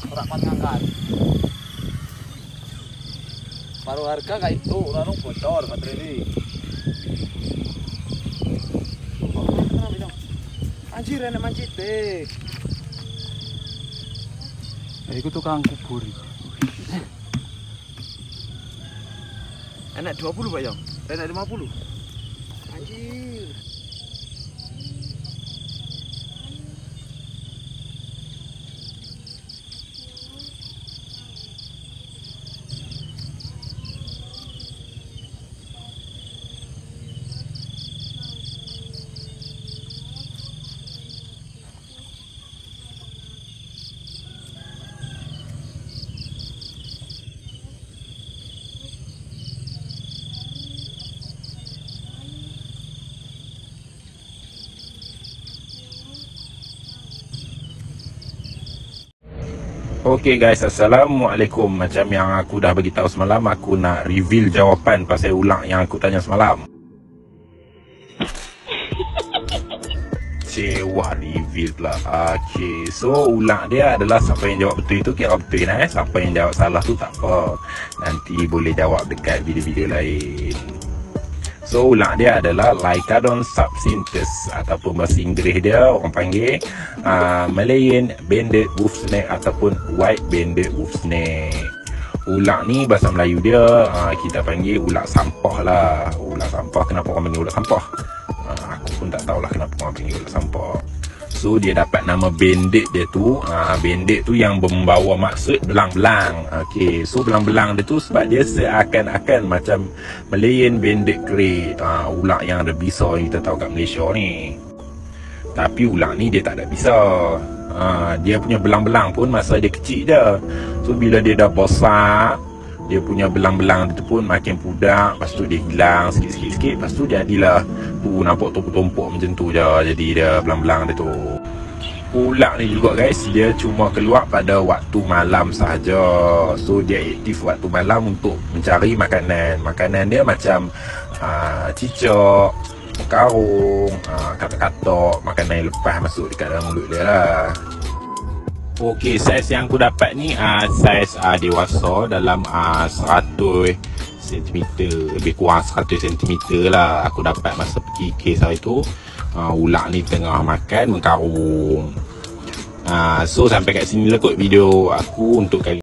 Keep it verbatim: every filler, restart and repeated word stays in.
rapat ngangkat. Paruh harga kayak itu, lalu bocor baterai ini. Anjir, enak mancit deh. Iku tukang kubur. Enak dua puluh Pak Yong, enak lima puluh. Anjir. Okay guys, Assalamualaikum. Macam yang aku dah bagi tahu semalam, aku nak reveal jawapan pasal ulang yang aku tanya semalam. Cewa reveal pula. Okay, so ulang dia adalah siapa yang jawab betul itu kira betul eh. Siapa yang jawab salah tu tak apa, nanti boleh jawab dekat video-video lain. So ulang dia adalah Lycadon subsynthesis ataupun bahasa Inggeris dia orang panggil uh, Malayan banded wolf snake ataupun white banded wolf snake. Ulang ni bahasa Melayu dia uh, kita panggil ulat sampah lah. Ulat sampah, kenapa orang panggil ulat sampah? Uh, aku pun tak tahulah kenapa orang panggil ulat sampah. So dia dapat nama banded dia tu, uh, banded tu yang membawa maksud belang-belang. Okey, so belang-belang dia tu sebab dia seakan-akan macam Malayan banded grey, uh, ular yang ada bisa yang kita tahu kat Malaysia ni. Tapi ular ni dia tak ada bisa. Uh, dia punya belang-belang pun masa dia kecil je. So bila dia dah besar, dia punya belang-belang dia tu pun makin pudak. Lepas tu dia hilang sikit-sikit-sikit. Lepas tu jadilah tu nampak tumpuk-tumpuk macam tu je. Jadi dia belang-belang dia tu. Ular ni juga guys, dia cuma keluar pada waktu malam sahaja. So dia aktif waktu malam untuk mencari makanan. Makanan dia macam uh, cicak, karung, uh, katak-katak, makanan yang lepas masuk dekat dalam mulut dia lah. Okey, saiz yang aku dapat ni uh, saiz uh, dewasa dalam uh, seratus sentimeter, lebih kurang seratus sentimeter lah aku dapat masa pergi kes hari tu. Uh, ular ni tengah makan mengkarung. Uh, so sampai kat sini lah kot video aku untuk kali